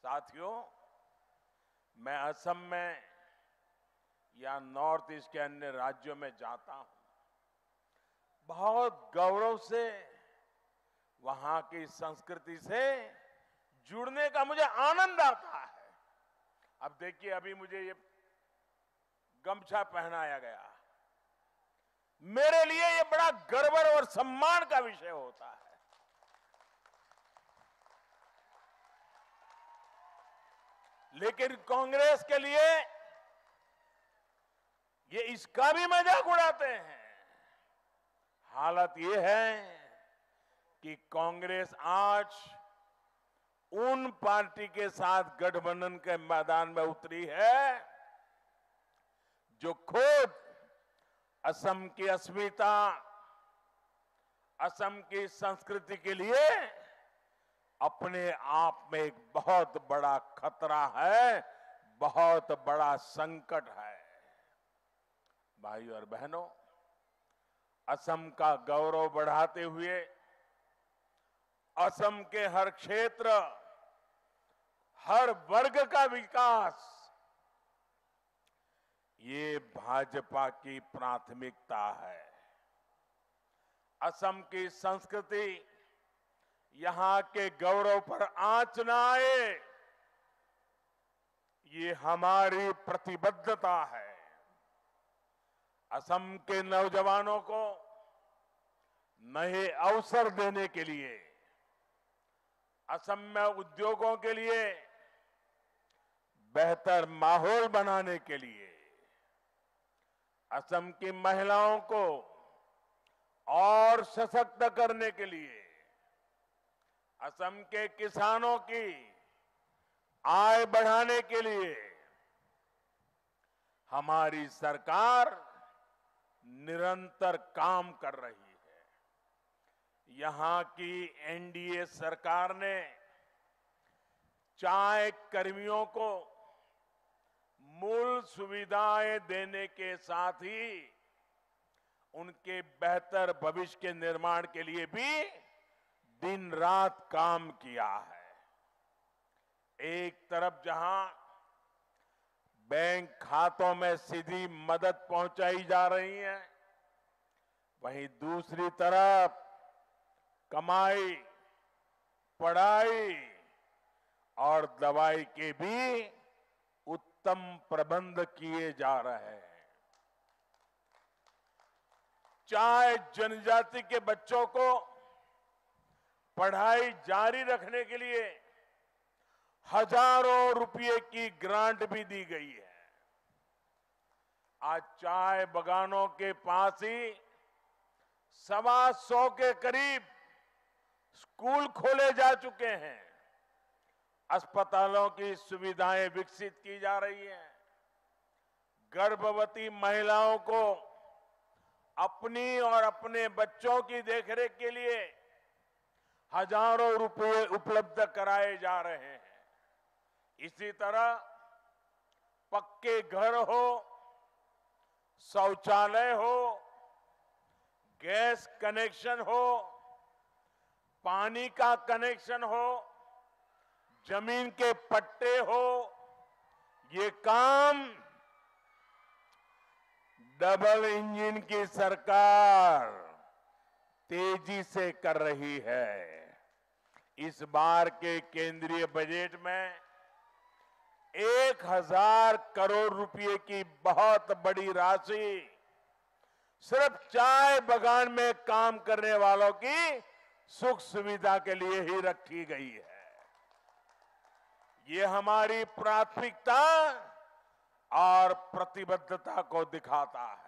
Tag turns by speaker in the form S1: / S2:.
S1: साथियों, मैं असम में या नॉर्थ ईस्ट के अन्य राज्यों में जाता हूं, बहुत गौरव से वहां की संस्कृति से जुड़ने का मुझे आनंद आता है। अब देखिए, अभी मुझे ये गमछा पहनाया गया, मेरे लिए ये बड़ा गर्व और सम्मान का विषय होता है। लेकिन कांग्रेस के लिए ये इसका भी मजाक उड़ाते हैं। हालत ये है कि कांग्रेस आज उन पार्टी के साथ गठबंधन के मैदान में उतरी है जो खुद असम की अस्मिता, असम की संस्कृति के लिए अपने आप में एक बहुत बड़ा खतरा है, बहुत बड़ा संकट है। भाइयों और बहनों, असम का गौरव बढ़ाते हुए असम के हर क्षेत्र, हर वर्ग का विकास, ये भाजपा की प्राथमिकता है। असम की संस्कृति, यहां के गौरव पर आंच न आए, ये हमारी प्रतिबद्धता है। असम के नौजवानों को नए अवसर देने के लिए, असम में उद्योगों के लिए बेहतर माहौल बनाने के लिए, असम की महिलाओं को और सशक्त करने के लिए, असम के किसानों की आय बढ़ाने के लिए हमारी सरकार निरंतर काम कर रही है। यहां की एनडीए सरकार ने चाय कर्मियों को मूल सुविधाएं देने के साथ ही उनके बेहतर भविष्य के निर्माण के लिए भी दिन रात काम किया है। एक तरफ जहां बैंक खातों में सीधी मदद पहुंचाई जा रही है, वहीं दूसरी तरफ कमाई, पढ़ाई और दवाई के भी उत्तम प्रबंध किए जा रहे हैं। चाहे जनजाति के बच्चों को पढ़ाई जारी रखने के लिए हजारों रुपए की ग्रांट भी दी गई है। आज चाय बागानों के पास ही 125 के करीब स्कूल खोले जा चुके हैं। अस्पतालों की सुविधाएं विकसित की जा रही हैं। गर्भवती महिलाओं को अपनी और अपने बच्चों की देखरेख के लिए हजारों रुपए उपलब्ध कराए जा रहे हैं। इसी तरह पक्के घर हो, शौचालय हो, गैस कनेक्शन हो, पानी का कनेक्शन हो, जमीन के पट्टे हो, ये काम डबल इंजन की सरकार तेजी से कर रही है। इस बार के केंद्रीय बजट में 1000 करोड़ रुपए की बहुत बड़ी राशि सिर्फ चाय बागान में काम करने वालों की सुख सुविधा के लिए ही रखी गई है। ये हमारी प्राथमिकता और प्रतिबद्धता को दिखाता है।